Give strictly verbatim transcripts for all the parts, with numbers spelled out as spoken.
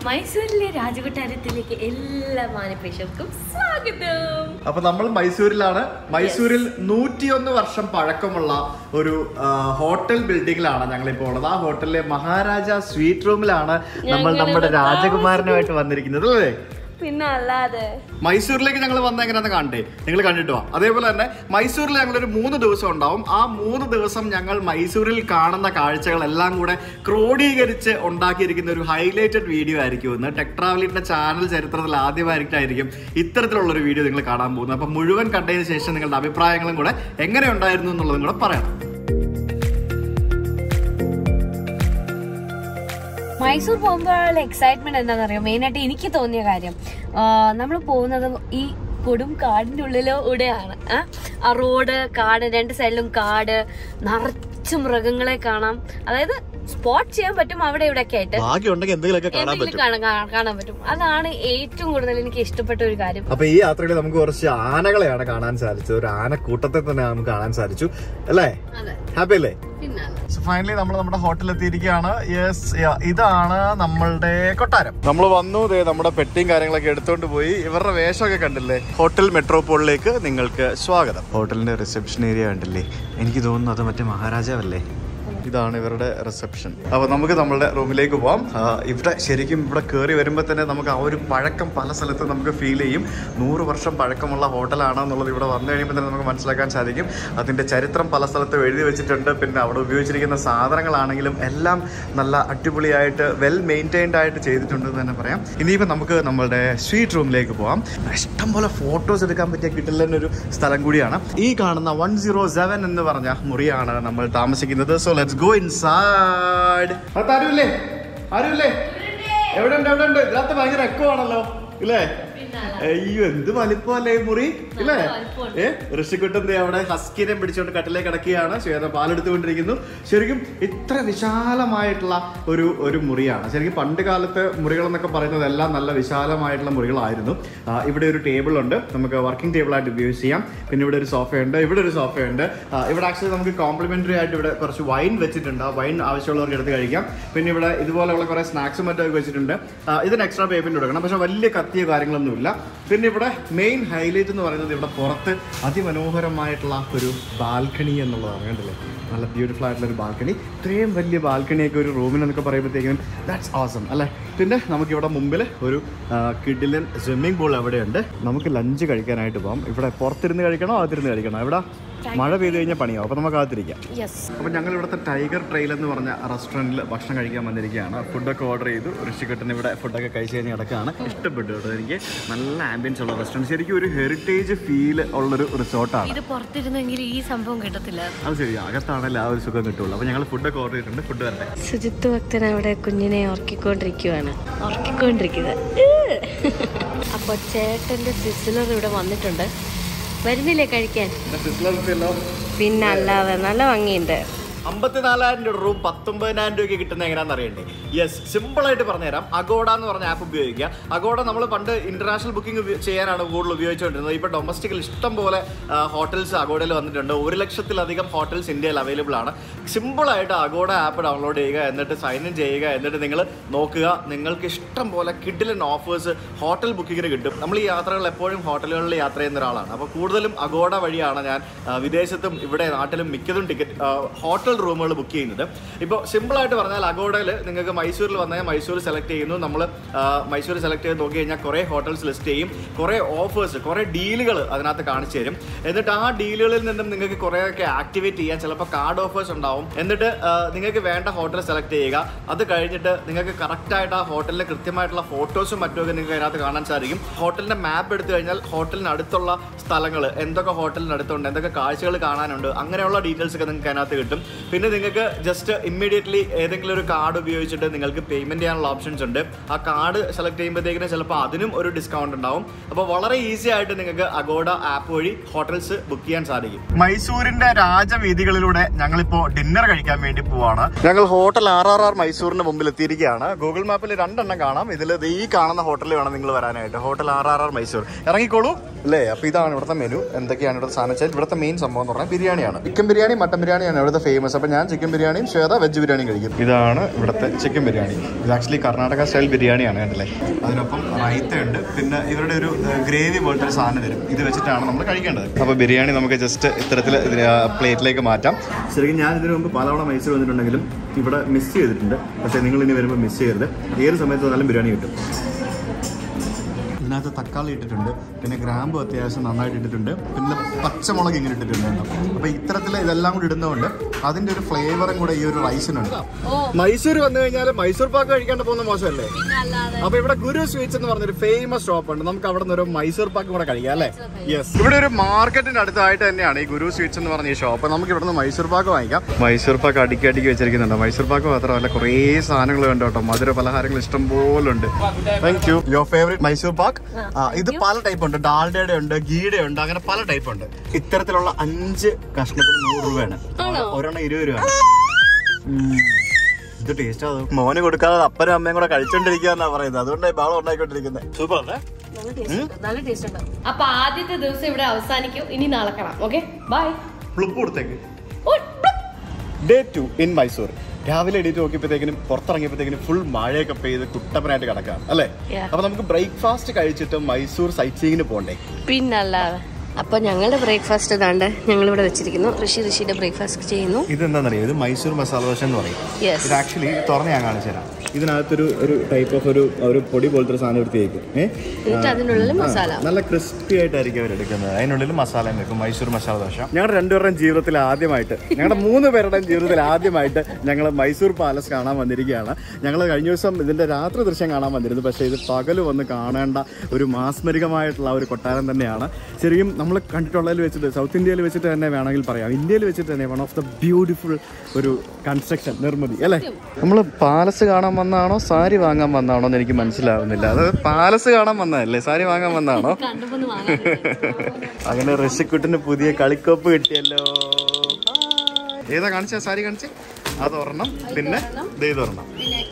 മൈസൂരിലെ രാജകൊട്ടാരത്തിലേക്ക് എല്ലാ മാനിപ്പേഷർക്കും സ്വാഗതം. അപ്പൊ നമ്മൾ മൈസൂരിലാണ്. മൈസൂരിൽ നൂറ്റിയൊന്ന് വർഷം പഴക്കമുള്ള ഒരു ഹോട്ടൽ ബിൽഡിംഗിലാണ് ഞങ്ങളിപ്പോൾ ഉള്ളത്. ആ ഹോട്ടലിലെ മഹാരാജ സ്വീറ്റ് റൂമിലാണ് നമ്മൾ നമ്മുടെ രാജകുമാരനുമായിട്ട് വന്നിരിക്കുന്നത് അല്ലേ? പിന്നെ അല്ലാതെ മൈസൂരിലേക്ക് ഞങ്ങൾ വന്ന എങ്ങനെയാന്ന് കാണണ്ടേ? നിങ്ങൾ കണ്ടിട്ടോ. അതേപോലെ തന്നെ മൈസൂരിൽ ഞങ്ങളൊരു മൂന്ന് ദിവസം ഉണ്ടാവും. ആ മൂന്ന് ദിവസം ഞങ്ങൾ മൈസൂരിൽ കാണുന്ന കാഴ്ചകളെല്ലാം കൂടെ ക്രോഡീകരിച്ച് ഉണ്ടാക്കിയിരിക്കുന്ന ഒരു ഹൈലൈറ്റഡ് വീഡിയോ ആയിരിക്കും ഇന്ന്. ടെക് ട്രാവലിന്റെ ചാനൽ ചരിത്രത്തിൽ ആദ്യമായിട്ടായിരിക്കും ഇത്തരത്തിലുള്ള ഒരു വീഡിയോ നിങ്ങൾ കാണാൻ പോകുന്നത്. അപ്പൊ മുഴുവൻ കണ്ടതിന് ശേഷം നിങ്ങളുടെ അഭിപ്രായങ്ങളും കൂടെ എങ്ങനെ ഉണ്ടായിരുന്നു എന്നുള്ളതും കൂടെ പറയാം. മൈസൂർ പോകുമ്പോഴുള്ള എക്സൈറ്റ്മെന്റ് എന്താണെന്ന് അറിയാം. മെയിനായിട്ട് എനിക്ക് തോന്നിയ കാര്യം, നമ്മൾ പോകുന്നത് ഈ കൊടും കാടിന്റെ ഉള്ളിലൂടെയാണ്. ആ റോഡ്, കാട്, രണ്ട് സൈഡിലും കാട്, നിറച്ച് മൃഗങ്ങളെ കാണാം. അതായത് സ്പോട്ട് ചെയ്യാൻ പറ്റും അവിടെ ഇവിടെ ഒക്കെ ആയിട്ട് കാണാൻ പറ്റും. അതാണ് ഏറ്റവും കൂടുതൽ എനിക്ക് ഇഷ്ടപ്പെട്ട ഒരു കാര്യം. അപ്പൊ ഈ യാത്രയിൽ നമുക്ക് കുറച്ച് ആനകളെയാണ് കാണാൻ സാധിച്ചത്. ഒരു ആനക്കൂട്ടത്തെ തന്നെ നമുക്ക് കാണാൻ സാധിച്ചു അല്ലേ? ഹാപ്പി അല്ലേ? ഫൈനലി നമ്മൾ നമ്മുടെ ഹോട്ടലിൽ എത്തിയിരിക്കുകയാണ്. യെസ്, ഇതാണ് നമ്മളുടെ കൊട്ടാരം. നമ്മൾ വന്നു, നമ്മുടെ പെട്ടിയും കാര്യങ്ങളൊക്കെ എടുത്തോണ്ട് പോയി. ഇവരുടെ വേഷമൊക്കെ കണ്ടില്ലേ? ഹോട്ടൽ മെട്രോപോളിലേക്ക് നിങ്ങൾക്ക് സ്വാഗതം. ഹോട്ടലിന്റെ റിസപ്ഷൻ ഏരിയ കണ്ടില്ലേ? എനിക്ക് തോന്നുന്നു അത് മറ്റേ മഹാരാജാവല്ലേ? ഇതാണ് ഇവരുടെ റിസപ്ഷൻ. അപ്പോൾ നമുക്ക് നമ്മളുടെ റൂമിലേക്ക് പോവാം. ഇവിടെ ശരിക്കും ഇവിടെ കയറി വരുമ്പോൾ തന്നെ നമുക്ക് ആ ഒരു പഴക്കം പല സ്ഥലത്തും നമുക്ക് ഫീൽ ചെയ്യും. നൂറ് വർഷം പഴക്കമുള്ള ഹോട്ടലാണെന്നുള്ളത് ഇവിടെ വന്നു കഴിയുമ്പോൾ തന്നെ നമുക്ക് മനസ്സിലാക്കാൻ സാധിക്കും. അതിൻ്റെ ചരിത്രം പല സ്ഥലത്തും എഴുതി വെച്ചിട്ടുണ്ട്. പിന്നെ അവിടെ ഉപയോഗിച്ചിരിക്കുന്ന സാധനങ്ങളാണെങ്കിലും എല്ലാം നല്ല അടിപൊളിയായിട്ട് വെൽ മെയിൻറ്റൈൻഡ് ആയിട്ട് ചെയ്തിട്ടുണ്ടെന്ന് തന്നെ പറയാം. ഇനിയിപ്പോൾ നമുക്ക് നമ്മളുടെ സ്വീറ്റ് റൂമിലേക്ക് പോവാം. ഇഷ്ടംപോലെ ഫോട്ടോസ് എടുക്കാൻ പറ്റിയ കിട്ടില്ലെന്നൊരു സ്ഥലം കൂടിയാണ്. ഈ കാണുന്ന വൺ സീറോ സെവൻ എന്ന് പറഞ്ഞ മുറിയാണ് നമ്മൾ താമസിക്കുന്നത്. So let's go inside. ആരുമില്ലേ? ആരുമില്ലേ? എവിടെ ഉണ്ട്? എവിടെ ഉണ്ട്? ഇതിനകത്ത് ഭയങ്കര എക്കോ ആണല്ലോ ഇല്ലേ? അയ്യോ, എന്ത് വലിപ്പമല്ലേ മുറി ഇല്ലേ? ഏ ഋഷിക്കുട്ടന്റെ അവിടെ ഹസ്കിനെ പിടിച്ചോണ്ട് കട്ടിലേക്ക് കിടക്കുകയാണ്. ശ്വേത പാലെടുത്തുകൊണ്ടിരിക്കുന്നു. ശരിക്കും ഇത്ര വിശാലമായിട്ടുള്ള ഒരു ഒരു മുറിയാണ്. ശരിക്കും പണ്ട് കാലത്ത് മുറികൾ എന്നൊക്കെ പറയുന്നത് എല്ലാം നല്ല വിശാലമായിട്ടുള്ള മുറികളായിരുന്നു. ഇവിടെ ഒരു ടേബിൾ ഉണ്ട്, നമുക്ക് വർക്കിംഗ് ടേബിൾ ആയിട്ട് ഉപയോഗിച്ച് ചെയ്യാം. പിന്നെ ഇവിടെ ഒരു സോഫയുണ്ട്, ഇവിടെ ഒരു സോഫയുണ്ട്. ഇവിടെ ആക്ച്വലി നമുക്ക് കോംപ്ലിമെന്ററി ആയിട്ട് ഇവിടെ കുറച്ച് വൈൻ വെച്ചിട്ടുണ്ട്. ആ വൈൻ ആവശ്യമുള്ളവർക്ക് എടുത്ത് കഴിക്കാം. പിന്നെ ഇവിടെ ഇതുപോലെയുള്ള കുറെ സ്നാക്സും മറ്റൊക്കെ വെച്ചിട്ടുണ്ട്. ഇതിന് എക്സ്ട്രാ പേയ്മെന്റ് കൊടുക്കണം, പക്ഷെ വലിയ കത്തിയ കാര്യങ്ങളൊന്നും ഇല്ല. പിന്നെ ഇവിടെ മെയിൻ ഹൈലൈറ്റ് എന്ന് പറയുന്നത് ഇവിടെ പുറത്ത് അതിമനോഹരമായിട്ടുള്ള ഒരു ബാൽക്കണി എന്നുള്ളതാണ്. കണ്ടില്ലേ? നല്ല ബ്യൂട്ടിഫുൾ ആയിട്ടുള്ള ഒരു ബാൽക്കണി. ഇത്രയും വലിയ ബാൽക്കണിയൊക്കെ ഒരു റൂമിനെന്നൊക്കെ പറയുമ്പോഴത്തേക്കും ദാറ്റ്സ് ഓസം അല്ലേ? പിന്നെ നമുക്കിവിടെ മുമ്പിൽ ഒരു കിഡിലൻ സ്വിമ്മിംഗ് പൂൾ എവിടെയുണ്ട്. നമുക്ക് ലഞ്ച് കഴിക്കാനായിട്ട് പോകാം. ഇവിടെ പുറത്തിരുന്ന് കഴിക്കണോ അകത്തിരുന്ന് കഴിക്കണോ? ഇവിടെ മഴ പെയ്ത് കഴിഞ്ഞാൽ പണിയാവും. അപ്പോൾ നമുക്ക് അകത്തിരിക്കാം. അപ്പോൾ ഞങ്ങൾ ഇവിടുത്തെ ടൈഗർ ട്രെയിൽ എന്ന് പറഞ്ഞ റെസ്റ്റോറൻറ്റിൽ ഭക്ഷണം കഴിക്കാൻ വന്നിരിക്കുകയാണ്. ഫുഡൊക്കെ ഓർഡർ ചെയ്തു. ഋഷിക്കുട്ടൻ ഇവിടെ ഫുഡൊക്കെ കഴിച്ച് കഴിഞ്ഞ് കിടക്കുകയാണ്. ഇഷ്ടപ്പെട്ടു കേട്ടോ എനിക്ക്. നല്ല ആംബിയൻസ് ഉള്ള റെസ്റ്റോറൻറ്റ്, ശരിക്കും ഒരു ഹെറിറ്റേജ് ഫീൽ ഉള്ളൊരു റിസോർട്ടാണ്. ഇത് പുറത്തിരുന്നെങ്കിൽ ഈ സംഭവം കിട്ടത്തില്ല. അത് ശരി, അകത്താണല്ലോ ആ ഒരു സുഖം കിട്ടുള്ളൂ. അപ്പോൾ ഞങ്ങൾ ഫുഡൊക്കെ ഓർഡർ ചെയ്തിട്ടുണ്ട്. ഫുഡ് വരട്ടെ. സുജിത്ത് ഭക്തൻ അവിടെ കുഞ്ഞിനെ ഉറക്കിക്കൊണ്ടിരിക്കുകയാണ് ഉറക്കിക്കൊണ്ടിരിക്കുന്നത് അപ്പോൾ ചേട്ടൻ്റെ സിസിലർ ഇവിടെ വന്നിട്ടുണ്ട്. വരുന്നില്ലേ കഴിക്കാൻ? പിന്നെ അല്ലാതെ നല്ല ഭംഗിയുണ്ട്. അമ്പത്തിനാലായിരം രൂപ റൂം പത്തൊമ്പതിനായിരം രൂപയ്ക്ക് കിട്ടുന്ന എങ്ങനെയാണെന്ന് അറിയണ്ടേ? യെസ്, സിമ്പിൾ ആയിട്ട് പറഞ്ഞുതരാം. അഗോഡ എന്ന് പറഞ്ഞ ആപ്പ് ഉപയോഗിക്കുക. അഗോഡ നമ്മൾ പണ്ട് ഇന്റർനാഷണൽ ബുക്കിംഗ് ചെയ്യാനാണ് കൂടുതൽ ഉപയോഗിച്ചുകൊണ്ടിരുന്നത്. ഇപ്പോൾ ഡൊമസ്റ്റിക്കിൽ ഇഷ്ടം പോലെ ഹോട്ടൽസ് അഗോഡയിൽ വന്നിട്ടുണ്ട്. ഒരു ലക്ഷത്തിലധികം ഹോട്ടൽസ് ഇന്ത്യയിൽ അവൈലബിൾ ആണ്. സിമ്പിളായിട്ട് അഗോഡ ആപ്പ് ഡൗൺലോഡ് ചെയ്യുക, എന്നിട്ട് സൈൻ ഇൻ ചെയ്യുക, എന്നിട്ട് നിങ്ങൾ നോക്കുക. നിങ്ങൾക്ക് ഇഷ്ടം പോലെ കിഡിലൻ ഓഫേഴ്സ് ഹോട്ടൽ ബുക്കിങ്ങിന് കിട്ടും. നമ്മൾ ഈ യാത്രകൾ എപ്പോഴും ഹോട്ടലുകളിൽ യാത്ര ചെയ്യുന്ന ഒരാളാണ്. അപ്പോൾ കൂടുതലും അഗോഡ വഴിയാണ് ഞാൻ വിദേശത്തും ഇവിടെ നാട്ടിലും മിക്കതും ടിക്കറ്റ് ഹോട്ടൽ റൂമുകൾ ബുക്ക് ചെയ്യുന്നത്. ഇപ്പോൾ സിമ്പിളായിട്ട് പറഞ്ഞാൽ അഗോഡയിൽ നിങ്ങൾക്ക് മൈസൂരിൽ വന്നാൽ മൈസൂർ സെലക്ട് ചെയ്യുന്നു. നമ്മൾ മൈസൂർ സെലക്ട് ചെയ്ത് നോക്കി കഴിഞ്ഞാൽ കുറേ ഹോട്ടൽസ് ലിസ്റ്റ് ചെയ്യും. കുറേ ഓഫേഴ്സ്, കുറേ ഡീലുകൾ അതിനകത്ത് കാണിച്ചു തരും. എന്നിട്ട് ആ ഡീലുകളിൽ നിന്നും നിങ്ങൾക്ക് കുറേയൊക്കെ ആക്ടിവേറ്റ് ചെയ്യാൻ ചിലപ്പോൾ കാർഡ് ഓഫേഴ്സ് ഉണ്ടാവും. എന്നിട്ട് നിങ്ങൾക്ക് വേണ്ട ഹോട്ടൽ സെലക്ട് ചെയ്യുക. അത് കഴിഞ്ഞിട്ട് നിങ്ങൾക്ക് കറക്റ്റായിട്ട് ആ ഹോട്ടലിലെ കൃത്യമായിട്ടുള്ള ഫോട്ടോസും മറ്റുമൊക്കെ നിങ്ങൾക്ക് അതിനകത്ത് കാണാൻ സാധിക്കും. ഹോട്ടലിൻ്റെ മാപ്പ് എടുത്തു കഴിഞ്ഞാൽ ഹോട്ടലിന് അടുത്തുള്ള സ്ഥലങ്ങൾ, എന്തൊക്കെ ഹോട്ടലിന് അടുത്തുണ്ട്, എന്തൊക്കെ കാഴ്ചകൾ കാണാനുണ്ട്, അങ്ങനെയുള്ള ഡീറ്റെയിൽസ് ഒക്കെ നിങ്ങൾക്ക് അതിനകത്ത് കിട്ടും. പിന്നെ നിങ്ങൾക്ക് ജസ്റ്റ് ഇമ്മീഡിയറ്റ്ലി ഏതെങ്കിലും ഒരു കാർഡ് ഉപയോഗിച്ചിട്ട് നിങ്ങൾക്ക് പേയ്മെന്റ് ചെയ്യാനുള്ള ഓപ്ഷൻസ് ഉണ്ട്. ആ കാർഡ് സെലക്ട് ചെയ്യുമ്പോഴത്തേക്കിനും ചിലപ്പോൾ അതിനും ഒരു ഡിസ്കൗണ്ട് ഉണ്ടാവും. അപ്പോൾ വളരെ ഈസി ആയിട്ട് നിങ്ങൾക്ക് അഗോഡ ആപ്പ് വഴി ഹോട്ടൽസ് ബുക്ക് ചെയ്യാൻ സാധിക്കും. മൈസൂരിന്റെ രാജവീതികളിലൂടെ ഞങ്ങളിപ്പോൾ ഡിന്നർ കഴിക്കാൻ വേണ്ടി പോവാണ്. ഞങ്ങൾ ഹോട്ടൽ ആർ ആർ ആർ മൈസൂരിന്റെ മുമ്പിൽ എത്തിയിരിക്കുകയാണ്. ഗൂഗിൾ മാപ്പിൽ രണ്ടെണ്ണം കാണാം. ഇതിൽ ഈ കാണുന്ന ഹോട്ടലിൽ വേണം നിങ്ങൾ വരാനായിട്ട്. Hotel R R R Mysore. ഇറങ്ങിക്കോളൂ അല്ലേ? അപ്പോൾ ഇതാണ് ഇവിടുത്തെ മെനു. എന്തൊക്കെയാണ് ഇവിടുത്തെ സാധനം വെച്ചാൽ ഇവിടുത്തെ മെയിൻ സംഭവം എന്ന് പറഞ്ഞാൽ ബിരിയാണിയാണ്. ചിക്കൻ ബിരിയാണി, മട്ടൻ ബിരിയാണിയാണ് ഇവിടുത്തെ ഫേമസ്. അപ്പോൾ ഞാൻ ചിക്കൻ ബിരിയാണിയും ശ്വേത വെജ് ബിരിയാണിയും കഴിക്കും. ഇതാണ് ഇവിടുത്തെ ചിക്കൻ ബിരിയാണി. ഇത് ആക്ച്വലി കർണാടക സ്റ്റൈൽ ബിരിയാണിയാണ് കണ്ടല്ലേ. അതിനൊപ്പം റൈത്ത ഉണ്ട്, പിന്നെ ഇവരുടെ ഒരു ഗ്രേവി പോലത്തെ ഒരു സാധനം തരും. ഇത് വെച്ചിട്ടാണ് നമ്മൾ കഴിക്കേണ്ടത്. അപ്പോൾ ബിരിയാണി നമുക്ക് ജസ്റ്റ് ഇത്തരത്തിൽ പ്ലേറ്റിലേക്ക് മാറ്റാം. ശരിക്കും ഞാൻ ഇതിനു മുമ്പ് പലവണ മൈസൂർ വന്നിട്ടുണ്ടെങ്കിലും ഇവിടെ മിസ് ചെയ്തിട്ടുണ്ട്. പക്ഷേ നിങ്ങൾ ഇനി വരുമ്പോൾ മിസ് ചെയ്യരുത്. ഏത് സമയത്ത് വന്നാലും ബിരിയാണി കിട്ടും. ഇതിനകത്ത് തക്കാളി ഇട്ടിട്ടുണ്ട്, പിന്നെ ഗ്രാമ്പ് അത്യാവശ്യം നന്നായിട്ട് ഇട്ടിട്ടുണ്ട്, പിന്നെ പച്ചമുളക് ഇങ്ങനെ ഇട്ടിട്ടുണ്ട്. അപ്പോൾ ഇത്തരത്തിൽ ഇതെല്ലാം കൂടി ഇടുന്നതുകൊണ്ട് അതിൻ്റെ ഒരു ഫ്ലേവറും കൂടെ ഈ ഒരു റൈസിനുണ്ട്. മൈസൂർ വന്നു കഴിഞ്ഞാൽ മൈസൂർ പാക്ക് കഴിക്കാണ്ട് പോകുന്ന മോശമല്ലേ? അപ്പോൾ ഇവിടെ ഗുരു സ്വീറ്റ്സ് എന്ന് പറഞ്ഞൊരു ഫേമസ് ഷോപ്പ് ഉണ്ട്. നമുക്ക് അവിടെ നിന്ന് ഒരു മൈസൂർ പാക്ക് കൂടെ കഴിക്കാം അല്ലേ? യെസ്, ഇവിടെ ഒരു മാർക്കറ്റിന്റെ അടുത്തായിട്ട് തന്നെയാണ് ഈ ഗുരു സ്വീറ്റ്സ് എന്ന് പറഞ്ഞ ഈ ഷോപ്പ്. നമുക്ക് ഇവിടെ നിന്ന് മൈസൂർ പാക്ക് വാങ്ങിക്കാം. മൈസൂർ പാക്ക് അടുക്കി അടുക്കി വെച്ചിരിക്കുന്നുണ്ട്. മൈസൂർ പാക്ക് മാത്രമല്ല കുറേ സാധനങ്ങൾ ഉണ്ട് കേട്ടോ. മധുര പലഹാരങ്ങൾ ഇഷ്ടം പോലെ ഉണ്ട്. Thank you. Your favourite Mysore pak. ആ, ഇത് പല ടൈപ്പ് ഉണ്ട്. ഡാൽഡയുടെ ഉണ്ട്, ഗീയുടെ ഉണ്ട്, അങ്ങനെ പല ടൈപ്പ് ഉണ്ട്. ഇത്തരത്തിലുള്ള അഞ്ച് കഷ്ണത്തിന് നൂറ് രൂപയാണ്, ഒരെണ്ണം ഇരുപത് രൂപയാണ്. ഇത് ടേസ്റ്റ് ആണ്. മോന് കൊടുക്കാതെ അപ്പനും അമ്മയും കൂടെ കഴിച്ചോണ്ടിരിക്കാന്നാ പറയുന്നത്. അതുകൊണ്ടാണ് ബാളം ഉണ്ടായിക്കൊണ്ടിരിക്കുന്നത്. സൂപ്പർ അല്ലേ? അപ്പൊ ആദ്യത്തെ ദിവസം ഇവിടെ അവസാനിക്കും. ഇനി നാളെ കാണാം. Okay, bye. കൊടുത്തേക്ക്. Day two in Mysore. രാവിലെ എണീറ്റ് നോക്കിയപ്പോഴത്തേക്കിനും പുറത്തിറങ്ങിയപ്പോഴത്തേക്കിനും ഫുൾ മഴയൊക്കെ പെയ്ത് കുട്ടപ്പനായിട്ട് കിടക്കാം അല്ലേ? അപ്പൊ നമുക്ക് ബ്രേക്ക്ഫാസ്റ്റ് കഴിച്ചിട്ട് മൈസൂർ സൈറ്റ് സീയിങ്ങിന് പോകണ്ടേ? പിന്നല്ലാതെ. അപ്പൊ ഞങ്ങളുടെ ബ്രേക്ക്ഫാസ്റ്റ് ഇതാണ്ട് ഞങ്ങൾ ഇവിടെ വെച്ചിരിക്കുന്നു. ഋഷി ഋഷിയുടെ ബ്രേക്ക്ഫാസ്റ്റ് ചെയ്യുന്നു. ഇത് എന്താണെന്നറിയാം, ഇത് മൈസൂർ മസാല ദോശ എന്ന് പറയും. ഇത് ആക്ച്വലി തുറന്ന് ഞാൻ കാണിച്ചു തരാം. ഇതിനകത്തൊരു ഒരു ടൈപ്പ് ഓഫ് ഒരു ഒരു പൊടി പോലത്തെ ഒരു സാധനം എടുത്തേക്കും. അതിനുള്ളിൽ മസാല നല്ല ക്രിസ്പി ആയിട്ടായിരിക്കും അവർ എടുക്കുന്നത്. അതിനുള്ളിൽ മസാല വെക്കും. മൈസൂർ മസാല ദോശ. ഞങ്ങളുടെ രണ്ടുപേരുടെയും ജീവിതത്തിൽ ആദ്യമായിട്ട്, ഞങ്ങളുടെ മൂന്ന് പേരുടെയും ജീവിതത്തിൽ ആദ്യമായിട്ട് ഞങ്ങൾ മൈസൂർ പാലസ് കാണാൻ വന്നിരിക്കുകയാണ്. ഞങ്ങൾ കഴിഞ്ഞ ദിവസം ഇതിന്റെ രാത്രി ദൃശ്യം കാണാൻ വന്നിരുന്നു. പക്ഷേ ഇത് പകല് വന്ന് കാണേണ്ട ഒരു മാസ്മരികമായിട്ടുള്ള ഒരു കൊട്ടാരം തന്നെയാണ്. ശരിക്കും നമ്മൾ കണ്ടിട്ടുള്ളതിൽ വെച്ചിട്ട്, സൗത്ത് ഇന്ത്യയിൽ വെച്ചിട്ട് തന്നെ വേണമെങ്കിൽ പറയാം, ഇന്ത്യയിൽ വെച്ചിട്ട് തന്നെ വൺ ഓഫ് ദ ബ്യൂട്ടിഫുൾ ഒരു കൺസ്ട്രക്ഷൻ, നിർമ്മിതി അല്ലേ? നമ്മൾ പാലസ് കാണാൻ വന്നാണോ സാരി വാങ്ങാൻ വന്നാണോ എന്ന് എനിക്ക് മനസ്സിലാവുന്നില്ല. അത് പാലസ് കാണാൻ വന്നതല്ലേ, സാരി വാങ്ങാൻ വന്നാണോ? അങ്ങനെ ഋഷിക്കുട്ടിന് പുതിയ കളിക്കോപ്പ് കിട്ടിയല്ലോ. ഏതാ കാണിച്ച സാരി കാണിച്ചേ? അത് ഒരെണ്ണം, പിന്നെ ഇത് ഒരെണ്ണം.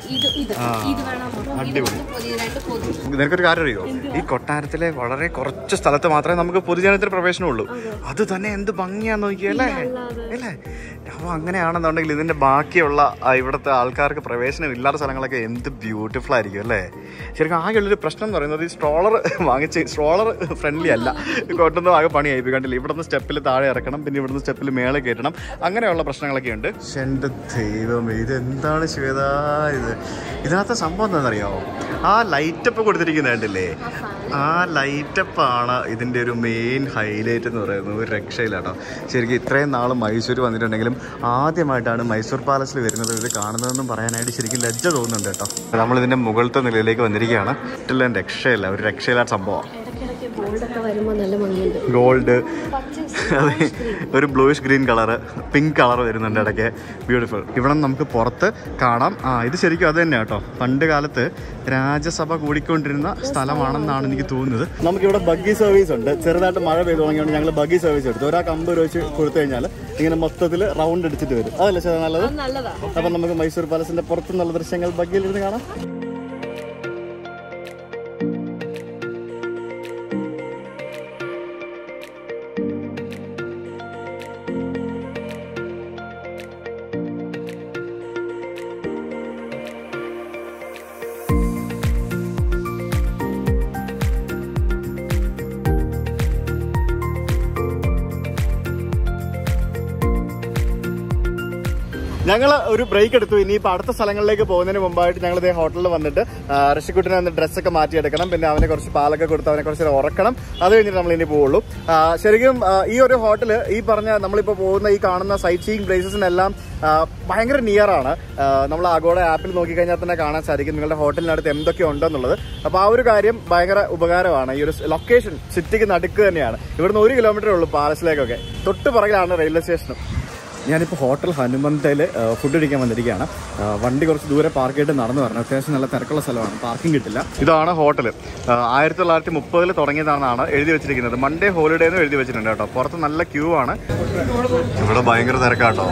അടിപൊളി. നിനക്കൊരു കാര്യം അറിയോ? ഈ കൊട്ടാരത്തിലെ വളരെ കുറച്ച് സ്ഥലത്ത് മാത്രമേ നമുക്ക് പൊതുജനത്തിന് പ്രവേശനമുള്ളൂ. അത് തന്നെ എന്ത് ഭംഗിയാന്ന് നോക്കിയല്ലേ അല്ലേ? അപ്പോൾ അങ്ങനെയാണെന്നുണ്ടെങ്കിൽ ഇതിന്റെ ബാക്കിയുള്ള ഇവിടുത്തെ ആൾക്കാർക്ക് പ്രവേശനം ഇല്ലാത്ത സ്ഥലങ്ങളൊക്കെ എന്ത് ബ്യൂട്ടിഫുൾ ആയിരിക്കും അല്ലേ? ശരിക്കും ആകെയുള്ളൊരു പ്രശ്നം എന്ന് പറയുന്നത് ഈ സ്ട്രോളർ വാങ്ങിച്ച് സ്ട്രോളർ ഫ്രണ്ട്ലി അല്ല. കൊണ്ടൊന്നും ആകെ പണിയായി കണ്ടില്ല. ഇവിടുന്ന് സ്റ്റെപ്പിൽ താഴെ ഇറക്കണം, പിന്നെ ഇവിടുന്ന് സ്റ്റെപ്പിൽ മേലെ കയറ്റണം, അങ്ങനെയുള്ള പ്രശ്നങ്ങളൊക്കെ ഉണ്ട്. എൻ്റെ ദൈവം, ഇതെന്താണ് ശ്വേത ഇത്? ഇതിനകത്ത് സംഭവം എന്താണെന്നറിയാമോ? ആ ലൈറ്റപ്പ് കൊടുത്തിരിക്കുന്നത് കണ്ടില്ലേ? ആ ലൈറ്റപ്പാണ് ഇതിൻ്റെ ഒരു മെയിൻ ഹൈലൈറ്റ് എന്ന് പറയുന്നത്. ഒരു രക്ഷയിലാട്ടോ. ശരിക്കും ഇത്രയും നാൾ മൈസൂർ വന്നിട്ടുണ്ടെങ്കിലും ആദ്യമായിട്ടാണ് മൈസൂർ പാലസിൽ വരുന്നത് ഇത് കാണുന്നതെന്നും പറയാനായിട്ട് ശരിക്കും ലജ്ജ തോന്നുന്നുണ്ട് കേട്ടോ. നമ്മളിതിൻ്റെ മുകളിലത്തെ നിലയിലേക്ക് വന്നിരിക്കുകയാണ്. ഇട്ടില്ല രക്ഷയില്ല, ഒരു രക്ഷയില്ലാത്ത സംഭവം. ഗോൾഡ്, അതെ, ഒരു bluish green colour, pink colour വരുന്നുണ്ട് ഇടയ്ക്ക്. ബ്യൂട്ടിഫുൾ. ഇവിടെ നമുക്ക് പുറത്ത് കാണാം. ആ, ഇത് ശരിക്കും അത് തന്നെ കേട്ടോ. പണ്ട് കാലത്ത് രാജ്യസഭ കൂടിക്കൊണ്ടിരുന്ന സ്ഥലമാണെന്നാണ് എനിക്ക് തോന്നുന്നത്. നമുക്കിവിടെ ബഗ്ഗി സർവീസ് ഉണ്ട്. ചെറുതായിട്ട് മഴ പെയ്തു തുടങ്ങിയോണ്ട് ഞങ്ങൾ ബഗ്ഗി സർവീസ് എടുത്തു. ഒരാൾക്ക് അമ്പത് രൂപ വെച്ച് കൊടുത്തു കഴിഞ്ഞാൽ ഇങ്ങനെ മൊത്തത്തിൽ റൗണ്ട് അടിച്ചിട്ട് വരും. അതല്ലേ ശരി നല്ലത്? അപ്പം നമുക്ക് മൈസൂർ പാലസിന്റെ പുറത്തുനിന്നുള്ള ദൃശ്യങ്ങൾ ബഗ്ഗിയിലിരുന്ന് കാണാം. ഞങ്ങൾ ഒരു ബ്രേക്ക് എടുത്തു. ഇനിയിപ്പോൾ അടുത്ത സ്ഥലങ്ങളിലേക്ക് പോകുന്നതിന് മുമ്പായിട്ട് ഞങ്ങൾ ഇതേ ഹോട്ടലിൽ വന്നിട്ട് ഋഷിക്കുട്ടിനെ ഒന്ന് ഡ്രസ്സൊക്കെ മാറ്റിയെടുക്കണം. പിന്നെ അവനെ കുറച്ച് പാലൊക്കെ കൊടുത്ത് അവനെ കുറച്ച് ഉറക്കണം. അത് കഴിഞ്ഞിട്ട് നമ്മൾ ഇനി പോവുള്ളൂ. ശരിക്കും ഈ ഒരു ഹോട്ടൽ ഈ പറഞ്ഞ നമ്മളിപ്പോൾ പോകുന്ന ഈ കാണുന്ന സൈറ്റ് സീയിങ് പ്ലേസസിനെല്ലാം ഭയങ്കര നിയർ ആണ്. നമ്മൾ ആഗോള ആപ്പിൽ നോക്കിക്കഴിഞ്ഞാൽ തന്നെ കാണാൻ സാധിക്കും നിങ്ങളുടെ ഹോട്ടലിനടുത്ത് എന്തൊക്കെ ഉണ്ടെന്നുള്ളത്. അപ്പോൾ ആ ഒരു കാര്യം ഭയങ്കര ഉപകാരമാണ്. ഈ ഒരു ലൊക്കേഷൻ സിറ്റിക്ക് നടുക്ക് തന്നെയാണ്. ഇവിടുന്ന് ഒരു കിലോമീറ്ററേ ഉള്ളൂ പാലസിലേക്കൊക്കെ. തൊട്ട് പുറകിലാണ് റെയിൽവേ സ്റ്റേഷനും. ഞാനിപ്പോൾ ഹോട്ടൽ ഹനുമന്തയിൽ ഫുഡ് കഴിക്കാൻ വന്നിരിക്കുകയാണ്. വണ്ടി കുറച്ച് ദൂരെ പാർക്ക് ചെയ്തിട്ട് നടന്നു വരണം. അത്യാവശ്യം നല്ല തിരക്കുള്ള സ്ഥലമാണ്, പാർക്കിംഗ് കിട്ടില്ല. ഇതാണ് ഹോട്ടൽ. ആയിരത്തി തൊള്ളായിരത്തി മുപ്പതിൽ തുടങ്ങിയതാണെന്നാണ് എഴുതി വെച്ചിരിക്കുന്നത്. മൺഡേ ഹോളിഡേ എന്ന് എഴുതി വെച്ചിട്ടുണ്ട് കേട്ടോ. പുറത്ത് നല്ല ക്യൂ ആണ്. ഇവിടെ ഭയങ്കര തിരക്കാട്ടോ.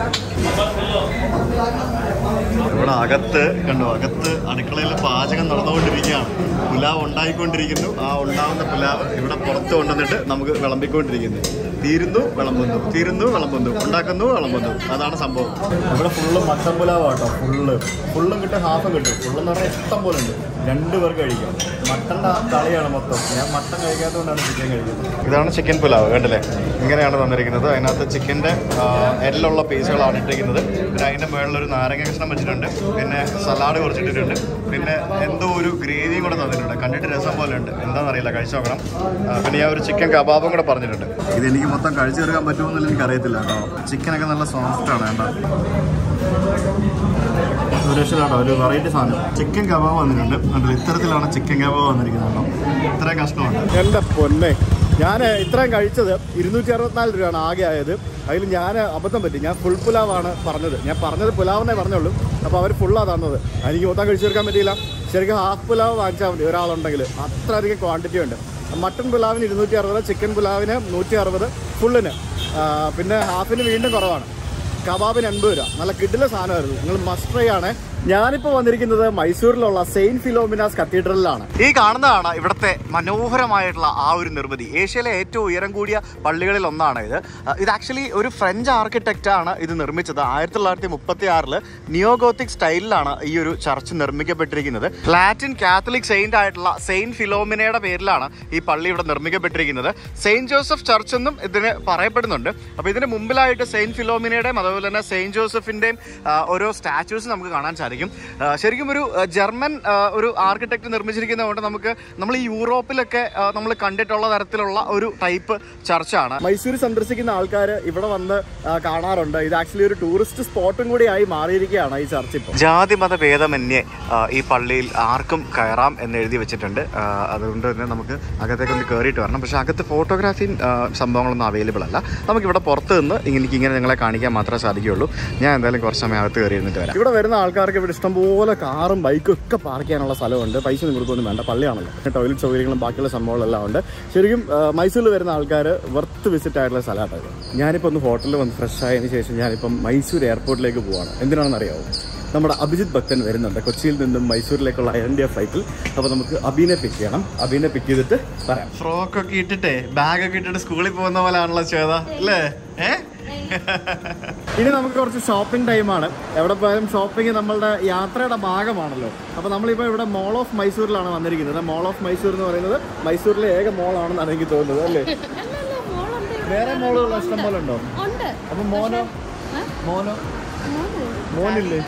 ഇവിടെ അകത്ത് കണ്ടോ, അകത്ത് അടുക്കളയിൽ പാചകം നടന്നുകൊണ്ടിരിക്കുകയാണ്. പുലാവ് ഉണ്ടായിക്കൊണ്ടിരിക്കുന്നു. ആ ഉണ്ടാവുന്ന പുലാവ് ഇവിടെ പുറത്ത് കൊണ്ടുവന്നിട്ട് നമുക്ക് വിളമ്പിക്കൊണ്ടിരിക്കുന്നു. തീരുന്നു വിളമ്പുന്നു, തീരുന്നു വിളമ്പുന്നു, ഉണ്ടാക്കുന്നു വിളമ്പുന്നു. അതാണ് സംഭവം. ഇവിടെ ഫുള്ള് മട്ടൻ പുലാവ് കേട്ടോ. ഫുള്ള് ഫുള്ളും കിട്ടും, ഹാഫും കിട്ടും. ഫുള്ളെന്ന് പറഞ്ഞാൽ ഇഷ്ടം പോലെ ഉണ്ട്. രണ്ട് പേർക്ക് കഴിക്കാം. മട്ടൻ്റെ കളിയാണ് മൊത്തം. ഞാൻ മട്ടൻ കഴിക്കാത്തതുകൊണ്ടാണ് ചിക്കൻ കഴിക്കുന്നത്. ഇതാണ് ചിക്കൻ പുലാവ്, കണ്ടില്ലേ? ഇങ്ങനെയാണ് തന്നിരിക്കുന്നത്. അതിനകത്ത് ചിക്കൻ്റെ എല്ലുള്ള പീസുകളാണ് ഇട്ടിരിക്കുന്നത്. പിന്നെ അതിൻ്റെ മുകളിലൊരു നാരങ്ങ കഷ്ണം വെച്ചിട്ടുണ്ട്. പിന്നെ സലാഡ് കുറച്ചിട്ടിട്ടുണ്ട്. പിന്നെ എന്തോ ഒരു ഗ്രേവിയും കൂടെ തന്നിട്ടുണ്ട്. കണ്ടിട്ട് രസം പോലെ ഉണ്ട്. എന്താണെന്നറിയില്ല, കഴിച്ചു നോക്കണം. പിന്നെ ഞാൻ ഒരു ചിക്കൻ കബാബും കൂടെ പറഞ്ഞിട്ടുണ്ട്. ഇതെനിക്ക് മൊത്തം കഴിച്ചു തീർക്കാൻ പറ്റുമെന്നല്ല എനിക്കറിയത്തില്ല കേട്ടോ. ചിക്കനൊക്കെ നല്ല സോഫ്റ്റാണ്. വേണ്ട ഒരു രക്ഷയിലാട്ടോ, ഒരു വെറൈറ്റി സാധനം. ചിക്കൻ കബാബ് വന്നിട്ടുണ്ട്. അതിൽ ഇത്തരത്തിലാണ് ചിക്കൻ കബാബ് വന്നിരിക്കുന്നത് കേട്ടോ. ഇത്രയും കഷ്ണമുണ്ട്. എൻ്റെ പൊന്നെ, ഞാൻ ഇത്രയും കഴിച്ചത് ഇരുന്നൂറ്റി അറുപത്തിനാല് രൂപയാണ് ആകെ ആയത്. അതിൽ ഞാൻ അബദ്ധം പറ്റി. ഞാൻ ഫുൾ പുലാവാണ് പറഞ്ഞത്. ഞാൻ പറഞ്ഞത് പുലാവെന്നേ പറഞ്ഞുള്ളൂ. അപ്പോൾ അവർ ഫുള്ളാണ് തന്നത്. എനിക്ക് മൊത്തം കഴിച്ചു തീർക്കാൻ പറ്റിയില്ല. ശരിക്കും ഹാഫ് പുലാവ് വാങ്ങിച്ചാൽ മതി ഒരാളുണ്ടെങ്കിൽ. അത്ര അധികം ക്വാണ്ടിറ്റി ഉണ്ട്. മട്ടൺ പുലാവിന് ഇരുന്നൂറ്റി അറുപത്, ചിക്കൻ പുലാവിന് നൂറ്റി അറുപത് ഫുള്ളിന്. പിന്നെ ഹാഫിന് വീണ്ടും കുറവാണ്. കബാബിന് എൺപത് രൂപ. നല്ല കിഡിലെ സാധനമായിരുന്നു. നിങ്ങൾ മസ്റ്റ് ട്രൈ ആണ്. ഞാനിപ്പോൾ വന്നിരിക്കുന്നത് മൈസൂരിലുള്ള സെയിന്റ് ഫിലോമിനാസ് കത്തീഡ്രലിലാണ്. ഈ കാണുന്നതാണ് ഇവിടുത്തെ മനോഹരമായിട്ടുള്ള ആ ഒരു നിർമ്മിതി. ഏഷ്യയിലെ ഏറ്റവും ഉയരം കൂടിയ പള്ളികളിൽ ഒന്നാണ് ഇത്. ഇത് ആക്ച്വലി ഒരു ഫ്രഞ്ച് ആർക്കിടെക്റ്റ് ആണ് ഇത് നിർമ്മിച്ചത്. ആയിരത്തി തൊള്ളായിരത്തി മുപ്പത്തി ആറില് നിയോഗോത്തിക് സ്റ്റൈലിലാണ് ഈ ഒരു ചർച്ച് നിർമ്മിക്കപ്പെട്ടിരിക്കുന്നത്. ലാറ്റിൻ കാത്തലിക് സെയിന്റ് ആയിട്ടുള്ള സെയിന്റ് ഫിലോമിനയുടെ പേരിലാണ് ഈ പള്ളി ഇവിടെ നിർമ്മിക്കപ്പെട്ടിരിക്കുന്നത്. സെയിന്റ് ജോസഫ് ചർച്ച് എന്നും ഇതിന് പറയപ്പെടുന്നുണ്ട്. അപ്പോൾ ഇതിന് മുമ്പിലായിട്ട് സെയിന്റ് ഫിലോമിനയുടെയും അതുപോലെ തന്നെ സെയിന്റ് ജോസഫിന്റെയും ഓരോ സ്റ്റാച്യൂസ് നമുക്ക് കാണാൻ സാധിക്കും. ശരിക്കും ഒരു ജർമ്മൻ ഒരു ആർക്കിടെക്ട് നിർമ്മിച്ചിരിക്കുന്നതുകൊണ്ട് നമുക്ക് നമ്മൾ ഈ യൂറോപ്പിലൊക്കെ നമ്മൾ കണ്ടിട്ടുള്ള തരത്തിലുള്ള ഒരു ടൈപ്പ് ചർച്ചാണ്. മൈസൂർ സന്ദർശിക്കുന്ന ആൾക്കാർ ഇവിടെ വന്ന് കാണാറുണ്ട്. ഇത് ആക്ച്വലി ഒരു ടൂറിസ്റ്റ് സ്പോട്ടും കൂടി ആയി മാറിയിരിക്കുകയാണ് ഈ ചർച്ച് ഇപ്പോൾ. ജാതി മത ഭേദമന്യേ ഈ പള്ളിയിൽ ആർക്കും കയറാം എന്ന് എഴുതി വെച്ചിട്ടുണ്ട്. അതുകൊണ്ട് തന്നെ നമുക്ക് അകത്തേക്കൊന്ന് കയറിയിട്ട് വരണം. പക്ഷേ അകത്ത് ഫോട്ടോഗ്രാഫിയും സംഭവങ്ങളൊന്നും അവൈലബിൾ അല്ല. നമുക്കിവിടെ പുറത്ത് നിന്ന് എനിക്ക് ഇങ്ങനെ നിങ്ങളെ കാണിക്കാൻ മാത്രമേ സാധിക്കുകയുള്ളൂ. ഞാൻ എന്തായാലും കുറച്ച് സമയം അകത്ത് കയറി ഇരുന്നിട്ട് വരാം. ഇവിടെ വരുന്ന ആൾക്കാർക്ക് ഇവിടെ ഇഷ്ടംപോലെ കാറും ബൈക്കും ഒക്കെ പാർക്ക് ചെയ്യാനുള്ള സ്ഥലമുണ്ട്. പൈസ ഒന്നും കൊടുക്കൊന്നും വേണ്ട, പള്ളിയാണല്ലോ. ടോയ്ലറ്റ് സൗകര്യങ്ങളും ബാക്കിയുള്ള സംഭവങ്ങളെല്ലാം ഉണ്ട്. ശരിക്കും മൈസൂരിൽ വരുന്ന ആൾക്കാർ വർത്ത് വിസിറ്റ് ആയിട്ടുള്ള സ്ഥലമായിട്ടത്. ഞാനിപ്പോൾ ഒന്ന് ഹോട്ടലിൽ വന്ന് ഫ്രഷ് ആയതിനു ശേഷം ഞാനിപ്പം മൈസൂർ എയർപോർട്ടിലേക്ക് പോവാണ്. എന്തിനാണെന്ന് അറിയാമോ? നമ്മുടെ അഭിജിത്ത് ഭക്തൻ വരുന്നുണ്ട് കൊച്ചിയിൽ നിന്നും മൈസൂരിലേക്കുള്ള എയർ ഇന്ത്യ ഫ്ലൈറ്റിൽ. അപ്പോൾ നമുക്ക് അബീനെ പിക്ക് ചെയ്യണം. അബീനെ പിക്ക് ചെയ്തിട്ട് പറയാം. ഫ്രോക്കൊക്കെ ഇട്ടിട്ടേ ബാഗൊക്കെ ഇട്ടിട്ട് സ്കൂളിൽ പോകുന്ന പോലെയാണല്ലോ ചേത, അല്ലേ? ഏഹ് ഇനി നമുക്ക് കുറച്ച് ഷോപ്പിംഗ് ടൈമാണ്. എവിടെ പോയാലും ഷോപ്പിംഗ് നമ്മളുടെ യാത്രയുടെ ഭാഗമാണല്ലോ. അപ്പോൾ നമ്മളിപ്പോൾ ഇവിടെ മോൾ ഓഫ് മൈസൂരിലാണ് വന്നിരിക്കുന്നത്. മോൾ ഓഫ് മൈസൂർ എന്ന് പറയുന്നത് മൈസൂരിലെ ഏക മോളാണെന്നാണ് എനിക്ക് തോന്നുന്നത്, അല്ലേ? വേറെ മോളുകൾ ഇഷ്ടം പോലെ ഉണ്ടോ? അപ്പൊ മോനോ മോനോ മോനില്ലേ?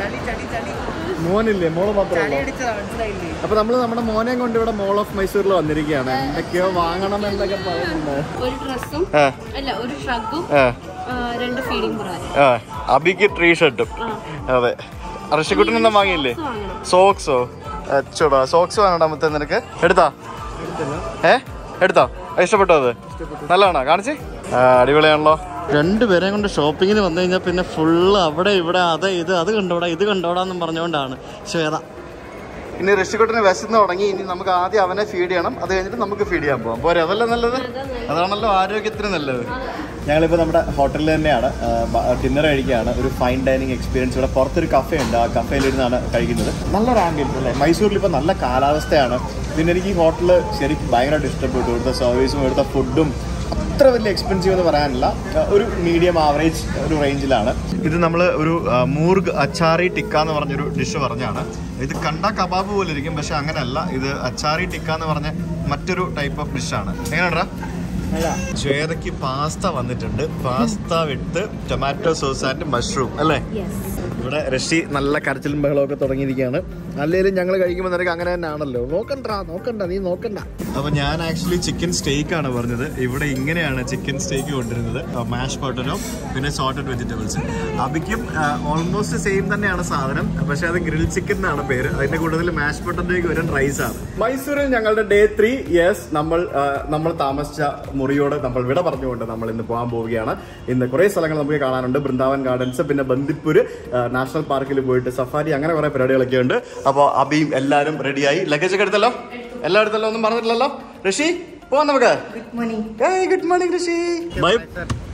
മോനില്ലേ? മോള് മാത്രമേ. അപ്പൊ നമ്മള് നമ്മുടെ മോനെയും കൊണ്ട് ഇവിടെ മോൾ ഓഫ് മൈസൂരിൽ വന്നിരിക്കുകയാണ്. എന്തൊക്കെയോ വാങ്ങണം എന്നൊക്കെ പറയുന്നുണ്ട്. ഒരു ഡ്രസ്സും അല്ല ഒരു ഷർട്ടും രണ്ട് ഫീഡിംഗ് ബ്രായും. അബിക്ക് ട്രീ ഷർട്ടും. അതെ. അർഷിക്കുട്ടിനൊന്നും വാങ്ങിയില്ലേ? സോക്സോ? അച്ചോടാ, സോക്സ് വാങ്ങണ്ടാ മൊത്തം നിനക്ക്? എടുത്താ? ഏ എടുത്താ? ഇഷ്ടപ്പെട്ടോ? അത് നല്ലതാണോ? കാണിച്ച്. അടിപൊളിയാണല്ലോ. രണ്ടുപേരെയും കൊണ്ട് ഷോപ്പിങ്ങിന് വന്നു കഴിഞ്ഞാൽ പിന്നെ ഫുള്ള് അവിടെ ഇവിടെ അത് ഇത് അത് കണ്ടോടാ ഇത് കണ്ടോടാന്നും പറഞ്ഞുകൊണ്ടാണ് ശ്വേത. ഇനി ഋഷിക്കുട്ടിന് വിശന്ന് തുടങ്ങി. ഇനി നമുക്ക് ആദ്യം അവനെ ഫീഡ് ചെയ്യണം. അത് കഴിഞ്ഞിട്ട് നമുക്ക് ഫീഡ് ചെയ്യാൻ പോകാം. പോരെ? അതല്ലേ നല്ലത്? അതാണല്ലോ ആരോഗ്യത്തിന് നല്ലത്. ഞങ്ങളിപ്പോൾ നമ്മുടെ ഹോട്ടലിൽ തന്നെയാണ് ഡിന്നർ കഴിക്കുകയാണ്. ഒരു ഫൈൻ ഡൈനിങ് എക്സ്പീരിയൻസ്. ഇവിടെ പുറത്തൊരു കഫേ ഉണ്ട്. ആ കഫേലിരുന്നാണ് കഴിക്കുന്നത്. നല്ലൊരു ആംബിയൻസ് അല്ലേ? മൈസൂരിൽ ഇപ്പോൾ നല്ല കാലാവസ്ഥയാണ്. പിന്നെ എനിക്ക് ഈ ഹോട്ടൽ ശരിക്കും ഭയങ്കരമായിട്ട് ഇഷ്ടപ്പെട്ടു. ഇവിടുത്തെ സർവീസും ഇവിടുത്തെ ഫുഡും അത്ര വലിയ എക്സ്പെൻസീവ് എന്ന് പറയാനില്ല. ഒരു മീഡിയം ആവറേജ് ഒരു റേഞ്ചിലാണ്. ഇത് നമ്മൾ ഒരു മൂർഗ് അച്ചാറി ടിക്ക എന്ന് പറഞ്ഞൊരു ഡിഷ് പറഞ്ഞാണ്. ഇത് കണ്ട കബാബ് പോലെ ഇരിക്കും, പക്ഷെ അങ്ങനെയല്ല. ഇത് അച്ചാറി ടിക്ക എന്ന് പറഞ്ഞ മറ്റൊരു ടൈപ്പ് ഓഫ് ഡിഷാണ്. എങ്ങനെയാ? ശ്വേതയ്ക്ക് പാസ്ത വന്നിട്ടുണ്ട്. Pasta with tomato sauce and mushroom, അല്ലേ? ഇവിടെ ഋഷി നല്ല കരച്ചിലും ബഹളമൊക്കെ തുടങ്ങിയിരിക്കുകയാണ്. അല്ലെങ്കിലും ഞങ്ങൾ കഴിക്കുമ്പോൾ നിനക്ക് അങ്ങനെ തന്നെ ആണല്ലോ. നോക്കണ്ട നോക്കണ്ട നീ നോക്കണ്ട. അപ്പൊ ഞാൻ ആക്ച്വലി ചിക്കൻ സ്റ്റേക്ക് ആണ് പറഞ്ഞത്. ഇവിടെ ഇങ്ങനെയാണ് ചിക്കൻ സ്റ്റേക്ക് കൊണ്ടുവരുന്നത്. മാഷ് പൊട്ടറ്റോ പിന്നെ സോൾട്ടഡ് വെജിറ്റബിൾസ്. അബിക്കും ഓൾമോസ്റ്റ് സെയിം തന്നെയാണ് സാധനം, പക്ഷെ അത് ഗ്രിൽ ചിക്കൻ എന്നാണ് പേര്. അതിന്റെ കൂടുതൽ മാഷ് പൊട്ടറ്റോയ്ക്ക് വരാൻ റൈസ് ആണ്. മൈസൂരിൽ ഞങ്ങളുടെ ഡേ ത്രീ യെസ് നമ്മൾ നമ്മൾ താമസിച്ച മുറിയോട് നമ്മൾ വിട പറഞ്ഞുകൊണ്ട് നമ്മൾ ഇന്ന് പോകാൻ പോവുകയാണ്. ഇന്ന് കുറെ സ്ഥലങ്ങൾ നമുക്ക് കാണാനുണ്ട്. ബൃന്ദാവൻ ഗാർഡൻസ്, പിന്നെ ബന്ദിപ്പൂര് നാഷണൽ പാർക്കിൽ പോയിട്ട് സഫാരി, അങ്ങനെ കുറെ പരിപാടികളൊക്കെ ഉണ്ട്. അപ്പോൾ അബിയും എല്ലാവരും റെഡിയായി. ലഗേജ് ഒക്കെ എടുത്തല്ലോ? എല്ലാം എടുത്തല്ലോ? ഒന്നും പറഞ്ഞിട്ടില്ലല്ലോ? ഋഷി പോവാം നമുക്ക്. Good morning. Good morning Rishi.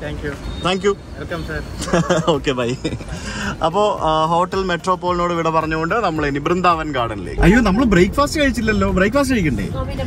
Thank you thank you welcome sir. Okay bye. അപ്പോ ഹോട്ടൽ മെട്രോപോളിനോട് വിട പറഞ്ഞുകൊണ്ട് നമ്മൾ ഇനി ബൃന്ദാവൻ ഗാർഡനിലേക്ക്. അയ്യോ നമ്മൾ ബ്രേക്ക്ഫാസ്റ്റ് കഴിച്ചില്ലല്ലോ. ബ്രേക്ക്ഫാസ്റ്റ് കഴിക്കണ്ടേ?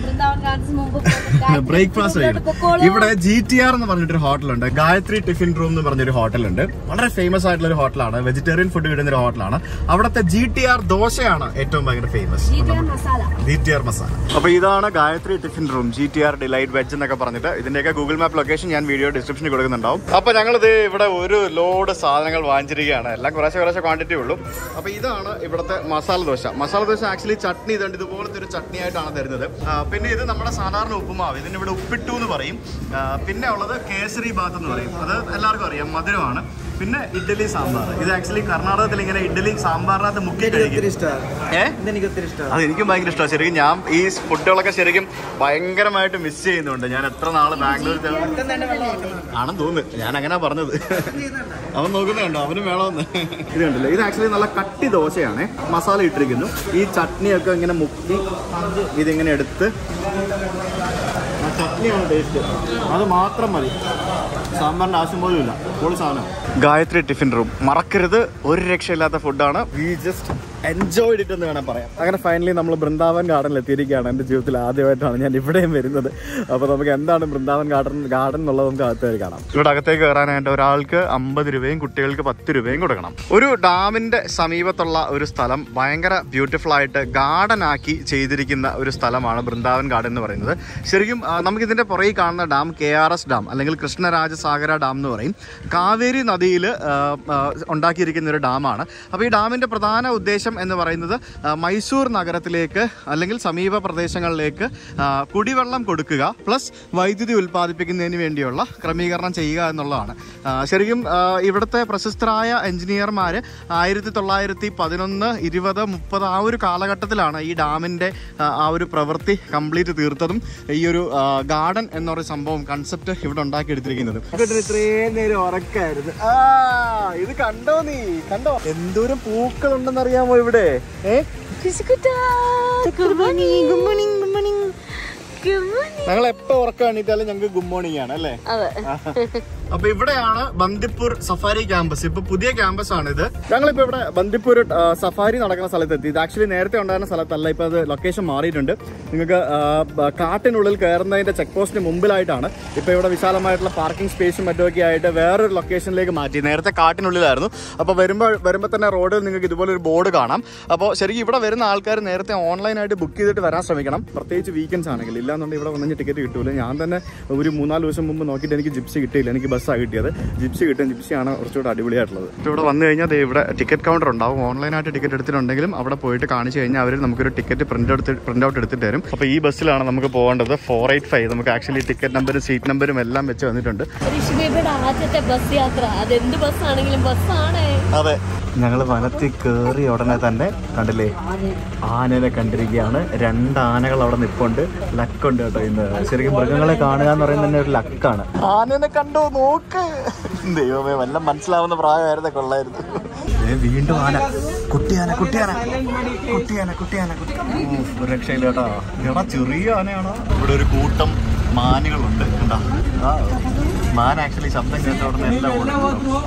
ബ്രേക്ക്ഫാസ്റ്റ് കഴിക്കണം. ഇവിടെ ജി ടി ആർ എന്ന് പറഞ്ഞിട്ടൊരു ഹോട്ടലുണ്ട്. ഗായത്രി ടിഫിൻ റൂം എന്ന് പറഞ്ഞൊരു ഹോട്ടലുണ്ട്. വളരെ ഫേമസ് ആയിട്ടുള്ള ഒരു ഹോട്ടലാണ്. വെജിറ്റേറിയൻ ഫുഡ് കിട്ടുന്ന ഒരു ഹോട്ടലാണ്. അവിടുത്തെ ജി ടി ആർ ദോശയാണ് ഏറ്റവും ഭയങ്കര famous. G T R masala. അപ്പൊ ഇതാണ് Gayatri tiffin room, G T R delight veg എന്നൊക്കെ പറഞ്ഞിട്ട്. ഇതിന്റെയൊക്കെ ഗൂഗിൾ മാപ്പ് ലൊക്കേഷൻ ഞാൻ വീഡിയോ ഡിസ്ക്രിപ്ഷനിൽ കൊടുക്കുന്നുണ്ടാവും. അപ്പൊ ഞങ്ങളിത് ഇവിടെ ഒരു ലോഡ് സാധനങ്ങൾ വാങ്ങിച്ചിരിക്കുകയാണ്. എല്ലാം കുറേശ്ശെ കുറേശ്ശെ ക്വാണ്ടിറ്റി ഉള്ളൂ. അപ്പൊ ഇതാണ് ഇവിടുത്തെ മസാല ദോശ. മസാല ദോശ ആക്ച്വലി ചട്നി ഇതുണ്ട്, ഇതുപോലത്തെ ഒരു ചട്നി ആയിട്ടാണ് തരുന്നത്. പിന്നെ ഇത് നമ്മുടെ സാധാരണ ഉപ്പുമാവ്, ഇതിന് ഇവിടെ ഉപ്പിട്ടു എന്ന് പറയും. പിന്നെ ഉള്ളത് കേസരി ബാത്ത് എന്ന് പറയും, അത് എല്ലാവർക്കും അറിയാം, മധുരമാണ്. പിന്നെ ഇഡ്ഡലി സാമ്പാർ. ഇത് ആക്ച്വലി കർണാടകത്തിൽ ഇങ്ങനെ ഇഡ്ഡലി സാമ്പാറിനകത്ത് മുക്കി കഴിക്കും. അത് എനിക്കും ഭയങ്കര ഇഷ്ടമാണ്. ശരിക്കും ഞാൻ ഈ ഫുഡുകളൊക്കെ ശരിക്കും ഭയങ്കരമായിട്ട് മിസ് ചെയ്യുന്നുണ്ട്. ഞാൻ എത്ര നാള് ബാംഗ്ലൂർ ആണെന്ന് തോന്നുന്നു, ഞാൻ അങ്ങനെ പറഞ്ഞത്. അവൻ നോക്കുന്നുണ്ടോ, അവനും വേണമെന്ന്. ഇത് കണ്ടില്ല, ഇത് ആക്ച്വലി നല്ല കട്ടി ദോശയാണ്. മസാല ഇട്ടിരിക്കുന്നു. ഈ ചട്നിയൊക്കെ ഇങ്ങനെ മുക്കി ഇതിങ്ങനെ എടുത്ത്, ആ ചട്നിയാണ് ടേസ്റ്റ്, അത് മാത്രം മതി. സാമ്പാറിന്റെ ആവശ്യം പോലും ഇല്ല. പൊളി സാധനം. ഗായത്രി ടിഫിൻ റൂം മറക്കരുത്, ഒരു രക്ഷയില്ലാത്ത ഫുഡാണ്. വി ജസ്റ്റ് എൻജോയ്ഡ് ഇറ്റ് എന്ന് വേണം പറയാം. അങ്ങനെ ഫൈനലി നമ്മൾ ബൃന്ദാവൻ ഗാർഡനിൽ എത്തിയിരിക്കുകയാണ്. എൻ്റെ ജീവിതത്തിൽ ആദ്യമായിട്ടാണ് ഞാൻ ഇവിടെയും വരുന്നത്. അപ്പോൾ നമുക്ക് എന്താണ് ബൃന്ദാവൻ ഗാർഡൻ ഗാർഡൻ എന്നുള്ളത് നമുക്ക് അകത്തേക്ക് കാണാം. ഇവിടെ അകത്തേക്ക് കയറാനായിട്ട് ഒരാൾക്ക് അമ്പത് രൂപയും കുട്ടികൾക്ക് പത്ത് രൂപയും കൊടുക്കണം. ഒരു ഡാമിന്റെ സമീപത്തുള്ള ഒരു സ്ഥലം ഭയങ്കര ബ്യൂട്ടിഫുൾ ആയിട്ട് ഗാർഡൻ ആക്കി ചെയ്തിരിക്കുന്ന ഒരു സ്ഥലമാണ് ബൃന്ദാവൻ ഗാർഡൻ എന്ന് പറയുന്നത്. ശരിക്കും നമുക്കിതിന്റെ പുറകെ കാണുന്ന dam K R S dam അല്ലെങ്കിൽ കൃഷ്ണരാജസാഗര ഡാം എന്ന് പറയും. കാവേരി നദിയിൽ ഉണ്ടാക്കിയിരിക്കുന്ന ഒരു ഡാമാണ്. അപ്പോൾ ഈ ഡാമിന്റെ പ്രധാന ഉദ്ദേശം എന്ന് പറയുന്നത് മൈസൂർ നഗരത്തിലേക്ക് അല്ലെങ്കിൽ സമീപ പ്രദേശങ്ങളിലേക്ക് കുടിവെള്ളം കൊടുക്കുക പ്ലസ് വൈദ്യുതി ഉൽപ്പാദിപ്പിക്കുന്നതിന് വേണ്ടിയുള്ള ക്രമീകരണം ചെയ്യുക എന്നുള്ളതാണ്. ശരിക്കും ഇവിടുത്തെ പ്രശസ്തരായ എഞ്ചിനീയർമാർ ആയിരത്തി തൊള്ളായിരത്തി പതിനൊന്ന് ഇരുപത് മുപ്പത് ആ ഒരു കാലഘട്ടത്തിലാണ് ഈ ഡാമിൻ്റെ ആ ഒരു പ്രവൃത്തി കംപ്ലീറ്റ് തീർത്തതും ഈ ഒരു ഗാർഡൻ എന്നൊരു സംഭവം കൺസെപ്റ്റ് ഇവിടെ ഉണ്ടാക്കിയെടുത്തിരിക്കുന്നത്. ഇത്രയും നേരം ഉറക്കായിരുന്നു. ആ ഇത് കണ്ടോ, നീ കണ്ടോ എന്തോരം പൂക്കളുണ്ടെന്ന് അറിയാമോ ഇവിടെ? ഞങ്ങൾ എപ്പോ ഉറക്കം എണീറ്റാലും ഞങ്ങൾക്ക് ഗുഡ് മോർണിംഗ് ആണ് അല്ലേ? അപ്പൊ ഇവിടെയാണ് ബന്ദിപ്പൂർ സഫാരി ക്യാമ്പസ്. ഇപ്പൊ പുതിയ ക്യാമ്പസ് ആണ് ഇത്. ഞങ്ങളിപ്പോ ഇവിടെ ബന്ദിപ്പൂർ സഫാരി നടക്കുന്ന സ്ഥലത്തെത്തി. ഇത് ആക്ച്വലി നേരത്തെ ഉണ്ടായിരുന്ന സ്ഥലത്തല്ല, ഇപ്പൊ അത് ലൊക്കേഷൻ മാറിയിട്ടുണ്ട്. നിങ്ങൾക്ക് കാട്ടിനുള്ളിൽ കയറുന്നതിന്റെ ചെക്ക് പോസ്റ്റിന് മുമ്പിലായിട്ടാണ്. ഇപ്പൊ ഇവിടെ വിശാലമായിട്ടുള്ള പാർക്കിംഗ് സ്പേസും മറ്റുമൊക്കെ ആയിട്ട് വേറൊരു ലൊക്കേഷനിലേക്ക് മാറ്റി. നേരത്തെ കാട്ടിനുള്ളിലായിരുന്നു. അപ്പൊ വരുമ്പോൾ വരുമ്പോൾ തന്നെ റോഡിൽ നിങ്ങൾക്ക് ഇതുപോലെ ഒരു ബോർഡ് കാണാം. അപ്പോൾ ശരിക്കും ഇവിടെ വരുന്ന ആൾക്കാർ നേരത്തെ ഓൺലൈനായിട്ട് ബുക്ക് ചെയ്തിട്ട് വരാൻ ശ്രമിക്കണം, പ്രത്യേകിച്ച് വീക്കെൻഡ്സ് ആണെങ്കിൽ. ഇല്ലാന്നുണ്ടെങ്കിൽ ഇവിടെ വന്നിട്ട് ടിക്കറ്റ് കിട്ടൂല. ഞാൻ തന്നെ ഒരു മൂന്നാല് ദിവസം മുമ്പ് നോക്കിയിട്ട് എനിക്ക് ജിപ്സി കിട്ടിയില്ല, എനിക്ക് ബസ്സാണ് കിട്ടിയത്. ജിപ്സി കിട്ടും, ജിപ്സിയാണ് കുറച്ചുകൂടെ അടിപൊളിയായിട്ടുള്ളത്. ഇവിടെ വന്നു കഴിഞ്ഞാൽ ഇവിടെ ടിക്കറ്റ് കൗണ്ടർ ഉണ്ടാവും. ഓൺലൈനായിട്ട് ടിക്കറ്റ് എടുത്തിട്ടുണ്ടെങ്കിലും അവിടെ പോയിട്ട് കാണിച്ചു കഴിഞ്ഞാൽ അവർ നമുക്കൊരു ടിക്കറ്റ് പ്രിന്റ് എടുത്ത് പ്രിന്റ് ഔട്ട് എടുത്തിട്ട് തരും. അപ്പോൾ ഈ ബസ്സിലാണ് നമുക്ക് പോകേണ്ടത്. ഫോർ എയ്റ്റ് ഫൈവ് നമുക്ക് ആക്ച്വലി ടിക്കറ്റ് നമ്പറും സീറ്റ് നമ്പറും എല്ലാം വെച്ച് വന്നിട്ടുണ്ട്. ആദ്യത്തെ ബസ് യാത്ര, അതെന്ത് ബസ്സാണെങ്കിലും ബസ്സാണ്. അതെ, ഞങ്ങൾ വനത്തിൽ കയറി ഉടനെ തന്നെ കണ്ടില്ലേ ആനനെ കണ്ടിരിക്കുകയാണ്. രണ്ട് ആനകൾ അവിടെ നിൽപ്പുണ്ട്. ലക്കുണ്ട് കേട്ടോ ഇന്ന്. ശരിക്കും മൃഗങ്ങളെ കാണുക എന്ന് പറയുന്നത് തന്നെ ഒരു ലക്കാണ്. ആനനെ കണ്ടോ, നോക്ക്. ദൈവമേ, വല്ല മനസ്സിലാവുന്ന പ്രായമായിരുന്നേ കൊള്ളായിരുന്നു. വീണ്ടും ആന, കുട്ടിയാന കുട്ടിയാന കുട്ടിയാന കുട്ടിയാന ഒരു രക്ഷയില്ല കേട്ടോ. എടാ ചെറിയ ആനയാണോ. ഇവിടെ ഒരു കൂട്ടം മാനുകളുണ്ട് കണ്ടാ. ആ മാൻ ആക്ച്വലി ശബ്ദം കേട്ട ഉടനെ എല്ലാം ഓടുന്നു.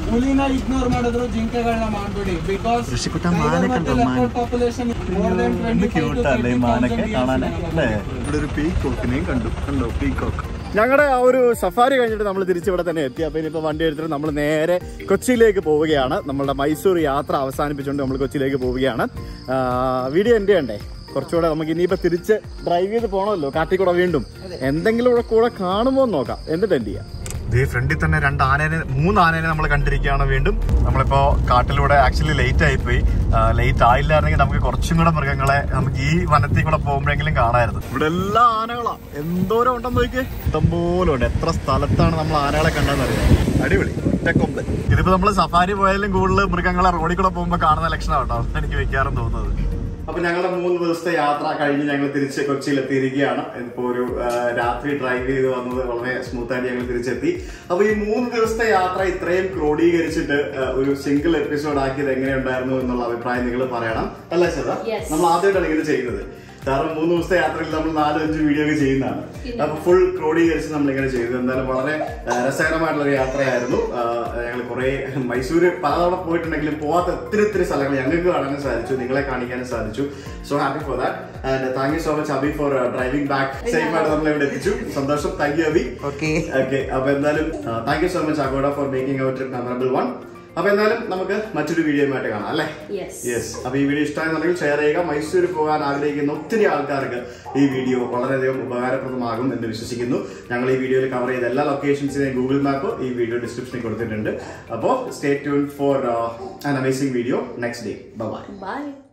ഋഷിക്കുട്ട മാനെ കണ്ടോ? ക്യൂട്ടല്ലേ മാനൊക്കെ കാണാനേ അല്ലേ? ഇവിടെ ഒരു പീക്കോക്കിനെയും കണ്ടു. കണ്ടോ പീക്കോക്ക്. ഞങ്ങളുടെ ആ ഒരു സഫാരി കഴിഞ്ഞിട്ട് നമ്മൾ തിരിച്ചിവിടെ തന്നെ എത്തി. അപ്പോൾ ഇനിയിപ്പോൾ വണ്ടി എടുത്തിട്ട് നമ്മൾ നേരെ കൊച്ചിയിലേക്ക് പോവുകയാണ്. നമ്മളുടെ മൈസൂർ യാത്ര അവസാനിപ്പിച്ചുകൊണ്ട് നമ്മൾ കൊച്ചിയിലേക്ക് പോവുകയാണ്. വീഡിയോ എൻ്റെ ഉണ്ടേ കുറച്ചുകൂടെ നമുക്ക് ഇനിയിപ്പോൾ തിരിച്ച് ഡ്രൈവ് ചെയ്ത് പോകണമല്ലോ കാട്ടിക്കൂടെ. വീണ്ടും എന്തെങ്കിലും ഇവിടെ കൂടെ കാണുമോ എന്ന് നോക്കാം, എന്നിട്ട് എന്ത് ചെയ്യാം. ഇതേ ഫ്രണ്ടിൽ തന്നെ രണ്ട് ആനേനെ മൂന്ന് ആനേനെ നമ്മൾ കണ്ടിരിക്കുകയാണ്. വീണ്ടും നമ്മളിപ്പോ കാട്ടിലൂടെ ആക്ച്വലി ലേറ്റ് ആയിപ്പോയി. ലേറ്റ് ആയില്ലായിരുന്നെങ്കിൽ നമുക്ക് കുറച്ചും കൂടെ മൃഗങ്ങളെ നമുക്ക് ഈ വനത്തിൽ കൂടെ പോകുമ്പോഴെങ്കിലും കാണാമായിരുന്നു. ഇവിടെ എല്ലാ ആനകളാ, എന്തോരം ഉണ്ടെന്ന് നോക്കിയേ, ഇഷ്ടംപോലെ ഉണ്ട്. എത്ര സ്ഥലത്താണ് നമ്മൾ ആനകളെ കണ്ടെന്ന് അറിയാം. അടിപൊളി ഒറ്റക്കൊമ്പ്. ഇതിപ്പോ നമ്മൾ സഫാരി പോയാലും കൂടുതൽ മൃഗങ്ങളെ റോഡിൽ കൂടെ പോകുമ്പോൾ കാണുന്ന ലക്ഷണം കേട്ടോ എനിക്ക് വെക്കാറും തോന്നുന്നത്. അപ്പൊ ഞങ്ങളുടെ മൂന്ന് ദിവസത്തെ യാത്ര കഴിഞ്ഞ് ഞങ്ങൾ തിരിച്ച് കൊച്ചിയിൽ എത്തിയിരിക്കുകയാണ്. ഇപ്പോ ഒരു രാത്രി ഡ്രൈവ് ചെയ്ത് വന്നത് വളരെ സ്മൂത്ത് ആയിട്ട് ഞങ്ങൾ തിരിച്ചെത്തി. അപ്പൊ ഈ മൂന്ന് ദിവസത്തെ യാത്ര ഇത്രയും ക്രോഡീകരിച്ചിട്ട് ഒരു സിംഗിൾ എപ്പിസോഡ് ആക്കിയത് എങ്ങനെയുണ്ടായിരുന്നു എന്നുള്ള അഭിപ്രായം നിങ്ങൾ പറയണം. അല്ലേ ചേട്ടാ? നമ്മൾ ആദ്യമായിട്ടാണ് ഇങ്ങനെ ചെയ്യുന്നത്. കാരണം മൂന്ന് ദിവസത്തെ യാത്രയിൽ നമ്മൾ നാലും അഞ്ച് വീഡിയോ ഒക്കെ ചെയ്യുന്നതാണ്. അപ്പൊ ഫുൾ ക്രോഡീകരിച്ച് നമ്മളിങ്ങനെ ചെയ്തു. എന്തായാലും വളരെ രസകരമായിട്ടുള്ള ഒരു യാത്രയായിരുന്നു. ഞങ്ങൾ കുറെ മൈസൂര് പലതവണ പോയിട്ടുണ്ടെങ്കിലും പോവാത്ത ഒത്തിരി ഒത്തിരി സ്ഥലങ്ങൾ ഞങ്ങൾക്ക് കാണാനും സാധിച്ചു, നിങ്ങളെ കാണിക്കാനും സാധിച്ചു. So happy for that and thank you so much Abi for driving back safe ആയിട്ട് നമ്മൾ ഇവിടെ എത്തിച്ചു. സന്തോഷം. Thank you Abi. Okay okay അപ്പൊ എന്തായാലും thank you so much Agoda for making our trip memorable one. അപ്പൊ എന്തായാലും നമുക്ക് മറ്റൊരു വീഡിയോയുമായിട്ട് കാണാം അല്ലേ? യെസ്. അപ്പൊ ഈ വീഡിയോ ഇഷ്ടമാണെന്നുണ്ടെങ്കിൽ ഷെയർ ചെയ്യുക. മൈസൂർ പോകാൻ ആഗ്രഹിക്കുന്ന ഒത്തിരി ആൾക്കാർക്ക് ഈ വീഡിയോ വളരെയധികം ഉപകാരപ്രദമാകും എന്ന് വിശ്വസിക്കുന്നു. ഞങ്ങൾ ഈ വീഡിയോയിൽ കവർ ചെയ്ത എല്ലാ ലൊക്കേഷൻസിനെയും ഗൂഗിൾ മാപ്പ് ഈ വീഡിയോ ഡിസ്ക്രിപ്ഷനിൽ കൊടുത്തിട്ടുണ്ട്. അപ്പോൾ stay tune for an amazing video next day. Bye by.